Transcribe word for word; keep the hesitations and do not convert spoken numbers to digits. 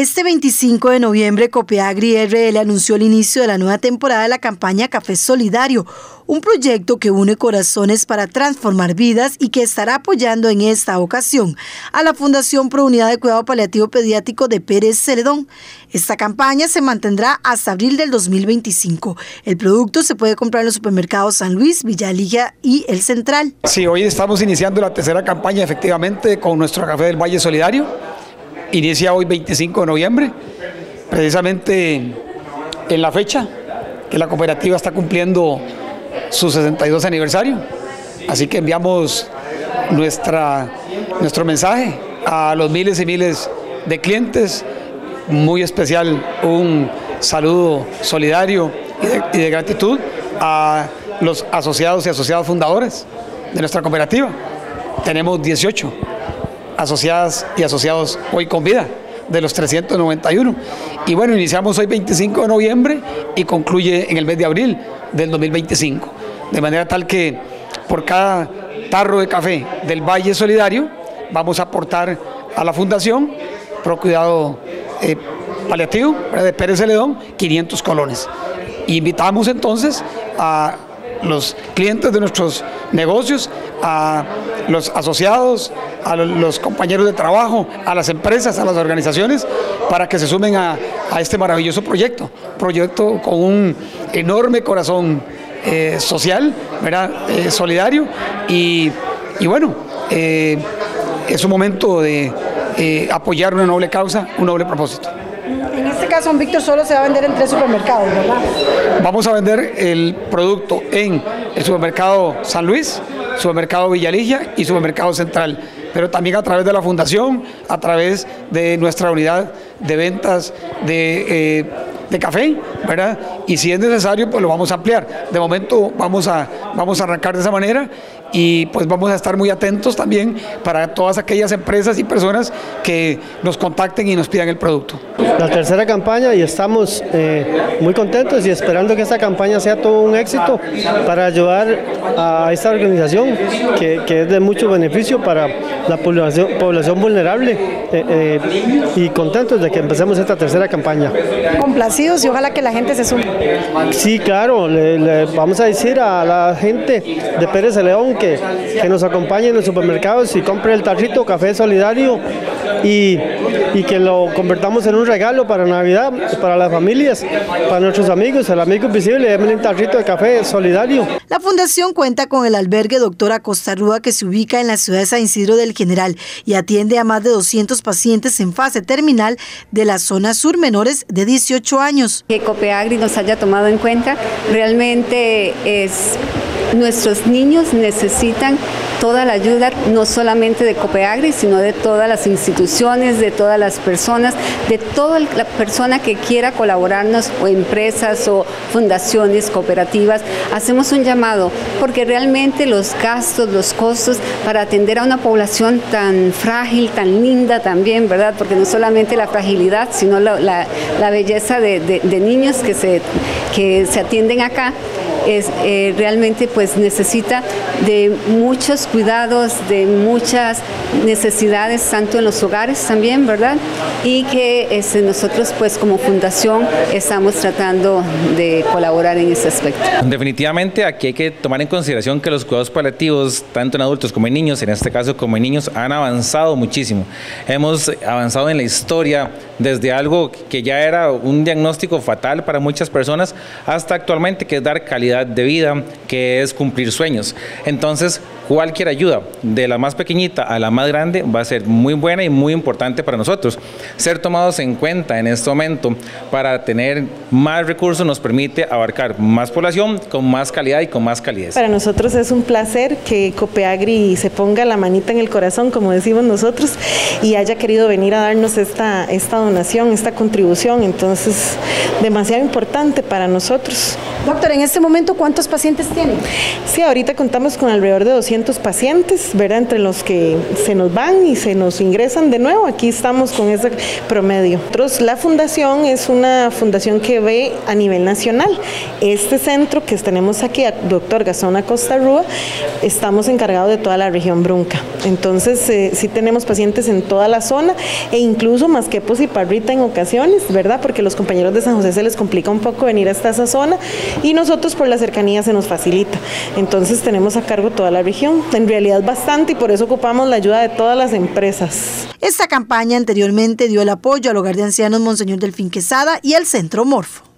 Este veinticinco de noviembre, Copeagri R L anunció el inicio de la nueva temporada de la campaña Café Solidario, un proyecto que une corazones para transformar vidas y que estará apoyando en esta ocasión a la Fundación Pro Unidad de Cuidado Paliativo Pediátrico de Pérez Celedón. Esta campaña se mantendrá hasta abril del dos mil veinticinco. El producto se puede comprar en los supermercados San Luis, Villalilla y El Central. Sí, hoy estamos iniciando la tercera campaña efectivamente con nuestro Café del Valle Solidario. Inicia hoy veinticinco de noviembre, precisamente en la fecha que la cooperativa está cumpliendo su sesenta y dos aniversario. Así que enviamos nuestra, nuestro mensaje a los miles y miles de clientes. Muy especial un saludo solidario y de, y de gratitud a los asociados y asociados fundadores de nuestra cooperativa. Tenemos dieciocho asociadas y asociados hoy con vida, de los trescientos noventa y uno. Y bueno, iniciamos hoy veinticinco de noviembre y concluye en el mes de abril del dos mil veinticinco. De manera tal que por cada tarro de café del Valle Solidario vamos a aportar a la Fundación Pro Cuidado eh, Paliativo de Pérez Celedón quinientos colones. Y invitamos entonces a los clientes de nuestros negocios, a los asociados, a los compañeros de trabajo, a las empresas, a las organizaciones, para que se sumen a, a este maravilloso proyecto, proyecto con un enorme corazón eh, social, ¿verdad? Eh, solidario, y, y bueno, eh, es un momento de eh, apoyar una noble causa, un noble propósito. En este caso, don Víctor, solo se va a vender en tres supermercados, ¿verdad? Vamos a vender el producto en el supermercado San Luis, supermercado Villalilla y supermercado Central, pero también a través de la Fundación, a través de nuestra unidad de ventas de, eh, de café, ¿verdad? Y si es necesario, pues lo vamos a ampliar. De momento vamos a, vamos a arrancar de esa manera y pues vamos a estar muy atentos también para todas aquellas empresas y personas que nos contacten y nos pidan el producto. La tercera campaña y estamos eh, muy contentos y esperando que esta campaña sea todo un éxito para ayudar a esta organización que, que es de mucho beneficio para la población, población vulnerable eh, eh, y contentos de que empecemos esta tercera campaña. Complacidos y ojalá que la gente se sume. Sí, claro, le, le vamos a decir a la gente de Pérez Celedón que, que nos acompañe en los supermercados y compre el tarrito Café Solidario y, y que lo convertamos en un regalo para Navidad, para las familias, para nuestros amigos, el amigo invisible, denme un tarrito de café solidario. La Fundación cuenta con el albergue Doctora Costa Rúa, que se ubica en la ciudad de San Isidro del General y atiende a más de doscientos pacientes en fase terminal de la zona sur, menores de dieciocho años. Que Copeagri nos haya tomado en cuenta, realmente es... Nuestros niños necesitan toda la ayuda, no solamente de Copeagri, sino de todas las instituciones, de todas las personas, de toda la persona que quiera colaborarnos, o empresas o fundaciones, cooperativas. Hacemos un llamado porque realmente los gastos, los costos para atender a una población tan frágil, tan linda también, ¿verdad? Porque no solamente la fragilidad, sino la, la, la belleza de, de, de niños que se, que se atienden acá. Es, eh, realmente pues necesita de muchos cuidados, de muchas necesidades, tanto en los hogares también, ¿verdad? Y que este, nosotros pues como fundación estamos tratando de colaborar en ese aspecto. Definitivamente aquí hay que tomar en consideración que los cuidados paliativos, tanto en adultos como en niños, en este caso como en niños, han avanzado muchísimo. Hemos avanzado en la historia desde algo que ya era un diagnóstico fatal para muchas personas hasta actualmente, que es dar calidad de vida, que es cumplir sueños. Entonces, cualquier ayuda, de la más pequeñita a la más grande, va a ser muy buena y muy importante para nosotros. Ser tomados en cuenta en este momento para tener más recursos nos permite abarcar más población con más calidad y con más calidez. Para nosotros es un placer que Copeagri se ponga la manita en el corazón, como decimos nosotros, y haya querido venir a darnos esta, esta donación, esta contribución. Entonces, demasiado importante para nosotros. Doctor, en este momento, ¿cuántos pacientes tienen? Sí, ahorita contamos con alrededor de doscientos quinientos pacientes, ¿verdad? Entre los que se nos van y se nos ingresan de nuevo, aquí estamos con ese promedio. Nosotros, la fundación es una fundación que ve a nivel nacional. Este centro que tenemos aquí, doctor Gastón Acosta Rúa, estamos encargados de toda la región Brunca. Entonces, eh, sí tenemos pacientes en toda la zona e incluso Masquepos y Parrita en ocasiones, ¿verdad? Porque los compañeros de San José se les complica un poco venir hasta esa zona y nosotros por la cercanía se nos facilita. Entonces tenemos a cargo toda la región, en realidad bastante, y por eso ocupamos la ayuda de todas las empresas. Esta campaña anteriormente dio el apoyo al Hogar de Ancianos Monseñor Delfín Quesada y al Centro Morfo.